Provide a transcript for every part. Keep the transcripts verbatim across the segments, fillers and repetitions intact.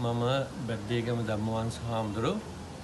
මම බැද්දේගම ධම්මවංශ හාමුදුරුවෝ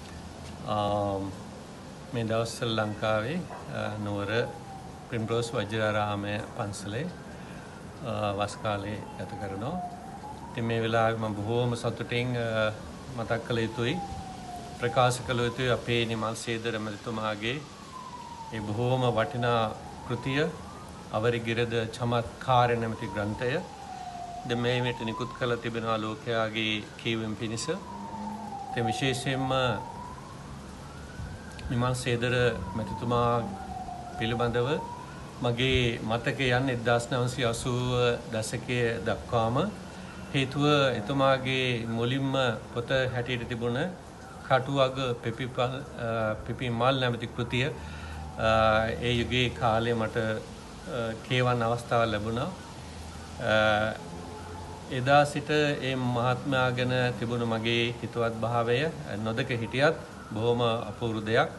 මේ දවස්වල ලංකාවේ නුවර ප්‍රිම්රෝස් වජිරාරාමයේ පන්සලේ වස් කාලේ ගත කරනවා. ඉතින් මේ වෙලාවේ මම බොහෝම සතුටින් මතක් කළ යුතුයි ප්‍රකාශ කළ යුතුයි අපේ නිමල් සේදර මැතිතුමාගේ ඒ බොහෝම වටිනා කෘතිය අවරිගිරද චමත්කාර නැමැති ග්‍රන්ථය දැන් මේ මෙට නිකුත් කළ තිබෙනවා ලෝකයාගේ කියවීම පිණිස. ඒ විශේෂයෙන්ම නිමල් සේදර මැතිතුමා පිළිබඳව මගේ මතකය යන්නේ එක්දාස් නවසිය අසූව දශකයේ දක්වාම හේතුව එතුමාගේ මුලින්ම පොත හැටියට තිබුණ කටුවග පෙපිපල් පිපිමල් නැමැති කෘතිය ඒ යුගයේ කාලේ මට කියවන්න අවස්ථාව ලැබුණා. එදා සිට ඒ මහත්මයා ගැන තිබුණු මගේ හිතවත් භාවය නොදක හිටියත් බොහොම අපූර්ව දෙයක්.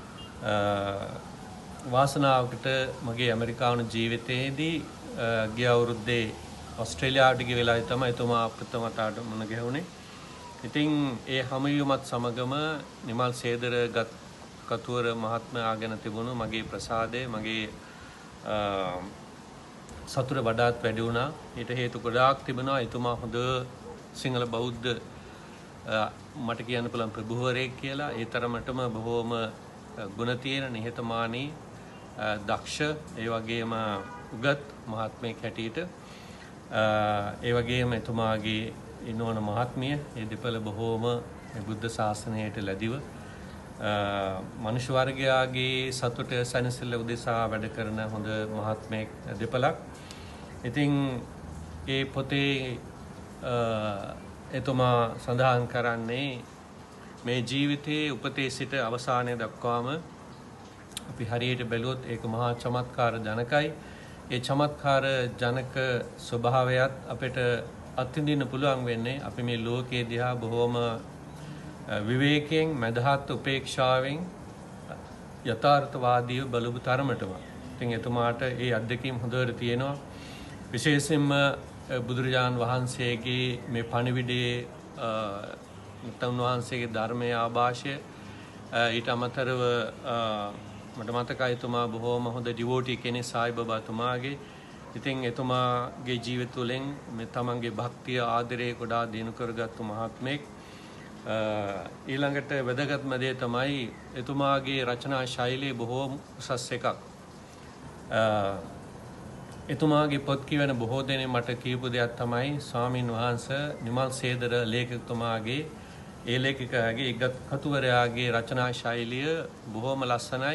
වාසනාවකට මගේ ඇමරිකානු ජීවිතයේදී ගිය අවුරුද්දේ ඔස්ට්‍රේලියාවට ගිය වෙලාවේ තමයි එතුමා ප්‍රථම වතාවට මුණ ගැහුනේ. ඉතින් ඒ හමුවිමත් සමගම නිමල් සේදර කතුවර මහත්මයා ගැන තිබුණු මගේ ප්‍රසාදය මගේ සතුට වඩාත් වැඩි වුණා. ඊට හේතු ගොඩාක් තිබෙනවා. එතුමා හොඳ සිංහල බෞද්ධ මට කියන්න පුළුවන් ප්‍රභූවරයෙක් කියලා. ඒ තරමටම බොහෝම ගුණ තියෙන නිහතමානී දක්ෂ ඒ වගේම උගත් මහත්මයෙක් හැටියට ඒ වගේම එතුමාගේ ඉන්නවන මහත්මිය ඒ දෙපළ බොහෝම බුද්ධ ශාසනයට ලැබිව මනුෂ්‍ය වර්ගයාගේ සතුට සැනසෙල්ල උදෙසා වැඩ කරන හොඳ මහත්මයෙක් දෙපළක්. ඉතින් ඒ පොතේ එතුමා සඳහන් කරන්නේ මේ ජීවිතයේ උපතේ සිට අවසානයේ දක්වාම අපි හරියට බැලුවොත් ඒක මහා චමත්කාර ජනකයි. ඒ චමත්කාර ජනක ස්වභාවයත් අපිට අත්විඳින්න පුළුවන් වෙන්නේ අපි මේ ලෝකයේ දිහා බොහොම විවේකයෙන් මදහත් උපේක්ෂාවෙන් යථාර්ථවාදීව බලපු තරමටම. ඉතින් එතුමාට ඒ අත්දැකීම් හොඳට තියෙනවා. විශේෂයෙන්ම බුදුරජාණන් වහන්සේගේ මේ පණිවිඩයේ නැත්නම් වහන්සේගේ ධර්මයේ ආభాෂය ඊට අමතරව මට මතකයි එතුමා බොහෝම හොඳ ඩිවෝටි කෙනෙක් සායි බබාතුමාගේ. ඉතින් එතුමාගේ ජීවිත තුළින් මේ තමන්ගේ භක්තිය ආදරය ගොඩාක් දිනු කරගත්තු මහත්මයෙක්. ඊළඟට වැදගත්ම දේ තමයි එතුමාගේ රචනා ශෛලිය බොහෝම උසස් එකක්. එතුමාගේ පොත් කියවන බොහෝ දෙනෙක් මට කියපු දෙයක් තමයි ස්වාමින් වහන්සේ නිමල් සේදර ලේඛකතුමාගේ ඒ ලේඛකයාගේ ඒගත් කතුවරයාගේ රචනා ශෛලිය බොහෝම ලස්සනයි.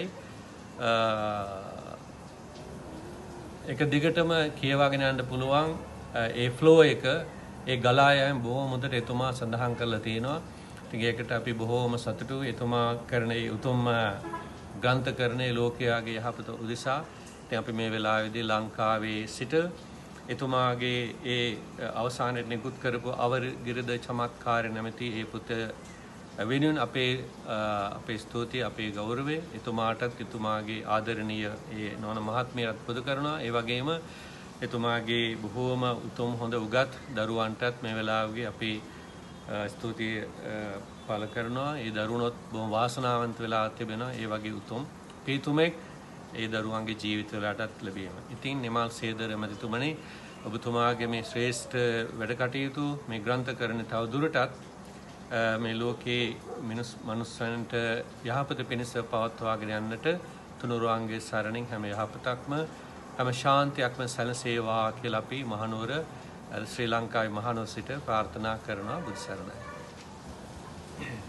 එක දිගටම කියවාගෙන යන්න පුළුවන් ඒ ෆ්ලෝ එක ඒ ගලා යෑම බොහොම හොඳට එතුමා සඳහන් කරලා තියෙනවා. ඉතින් ඒකට අපි බොහෝම සතුටුයි එතුමා කරන ඒ උතුම් ග්‍රන්ථකරණයේ ලෝකයාගේ යහපත උදෙසා. ඉතින් අපි මේ වෙලාවේදී ලංකාවේ සිට එතුමාගේ ඒ අවසානයේ නිකුත් කරපු අවරිගිරද චමත්කාර නැමැති ඒ පොත වෙනුවෙන් අපේ අපේ ස්තුතිය අපේ ගෞරවය එතුමාටත් එතුමාගේ ආදරණීය ඒ නෝන මහත්මියට පුද කරනවා. ඒ වගේම එතුමාගේ බොහෝම උතුම් හොඳ උගත් දරුවන්ටත් මේ වෙලාවේ අපි ස්තුතිය පළ කරනවා. ඒ දරුණොත් බොහොම වාසනාවන්ත වෙලා තිබෙනවා. ඒ වගේ උතුම් පිතුමෙක් ඒ දරුවන්ගේ ජීවිතවලටත් ලැබීම. ඉතින් නිමල් සේදර මැතිතුමනි ඔබතුමාගේ මේ ශ්‍රේෂ්ඨ වැඩ කටයුතු මේ ග්‍රන්ථකරණ තව දුරටත් මේ ලෝකේ මිනිස් මනුස්සයන්ට යහපත පිණිස පවත්වාගෙන යන්නට තුනුරුවන්ගේ සරණින් හැම යහපතක්ම හැම ශාන්තියක්ම සැලසේවා කියලා අපි මහනුවර ශ්‍රී ලංකාවේ මහනුවර සිට ප්‍රාර්ථනා කරනවා. බුදු සරණයි.